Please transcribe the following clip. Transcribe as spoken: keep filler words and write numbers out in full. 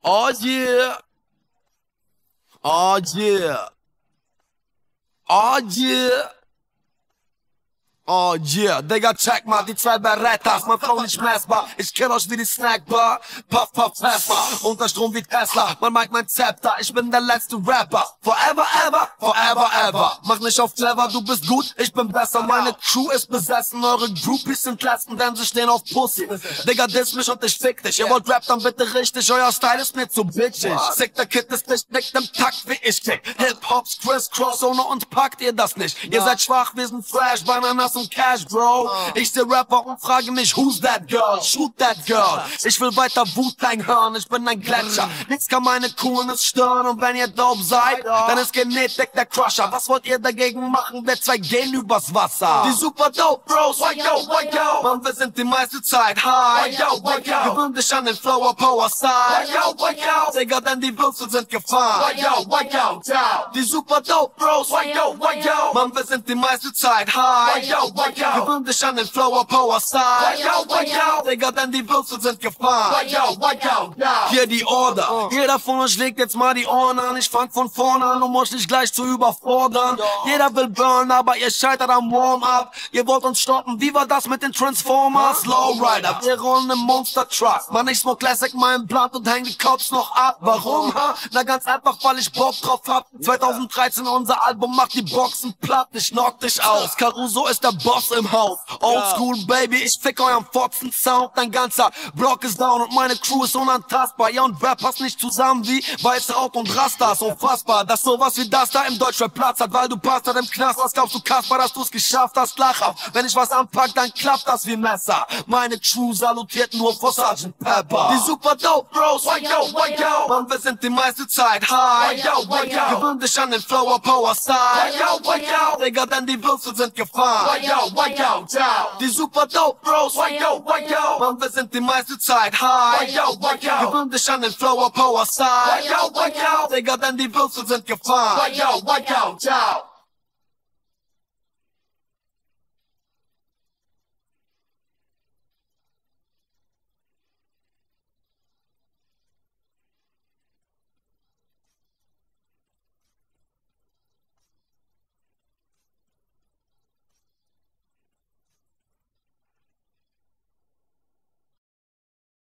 Oh yeah. Oh yeah. Oh yeah. Oh yeah, Digga, check mal, die zwei Berettas, mein Flow nicht messbar, ich kill euch wie die Snackbar, Puff, Puff, Pfeffer, unter Strom wie Tesla, man meint mein Zepter, ich bin der letzte Rapper, forever, ever, forever, ever, mach nicht auf clever, du bist gut, ich bin besser, meine Crew ist besessen, eure Groupies sind letzten, denn sie stehen auf Pussy, Digga, diss mich und ich fick dich, ihr wollt Rap, dann bitte richtig, euer Style ist mir zu bitchig, Sick, der Kid ist nicht mit dem Takt wie ich kick, Hip-Hops, Criss, Cross, ohne uns packt ihr das nicht, ihr seid schwach, wir sind fresh, Bananas und Cash, Bro. Ich seh Rapper und frage mich, who's that girl? Shoot that girl. Ich will weiter Wu-Tang hören, ich bin ein Gletscher. Nichts kann meine Coolness stören und wenn ihr dope seid, dann ist Genetikk der Crusher. Was wollt ihr dagegen machen? Wir zwei gehen übers Wasser. Die super dope Bros, Wahyo, Wahyo. Mann, wir sind die meiste Zeit high. Wahyo, Wahyo. Gewöhn dich an den Flower Power Side. Wahyo, Wahyo. Digga, denn die Würfel sind gefahren. Wahyo, Wahyo, ciao. Die super dope Bros, Wahyo, Wahyo. Mann, wir sind die meiste Zeit high. Wahyo, Wahyo. Gewöhn dich an den Flower Power Side. Wahyo, Wahyo. Digga, denn die Würfel sind gefahren. Wahyo, Wahyo, ja. Hier die Order. Jeder von euch legt jetzt mal die Ohren an. Ich fang von vorne an, um euch nicht gleich zu überfordern. Jeder will burn, aber ihr scheitert am Warm-Up. Ihr wollt uns stoppen, wie war das mit den Transformers? Lowrider, wir rollen im Monster Truck. Mann, ich smoke Classic, meinen Blatt und häng die Cops noch ab. Warum, ha? Na ganz einfach, weil ich Bock drauf hab. zweitausenddreizehn unser Album macht die Boxen platt. Ich knock dich aus. Caruso ist der Boss im Haus. Oldschool, Baby, ich fick euren Fotzen-Sound. Dein ganzer Block ist down und meine Crew ist unantastbar. Ja, und Rap passt nicht zusammen wie Weiße Haut und Rastas. Unfassbar, dass sowas wie das da im Deutschrap Platz hat, weil du passt halt im Knast. Was glaubst du, Kasper, dass du's geschafft hast? Lach auf. Wenn ich was anpack, dann klappt das wie Messer. Meine Crew salutiert nur vor Sergeant Pepper. Die super dope Bros, Wahyo, Wahyo. Mann, wir sind die meiste Zeit high. Wahyo, Wahyo. Gewöhn dich an den Flower Power Side. Wahyo, Wahyo. Digga, denn die Würfel sind gefahren. Wahyo, Wahyo, ciao. Die super dope Bros, Wahyo, Wahyo. Mann, wir sind die meiste Zeit high. Wahyo, Wahyo. Gewöhn dich an den Flower Power Side. Wahyo, Wahyo. Digga, denn die Würfel sind gefahren. Wahyo, Wahyo, ciao.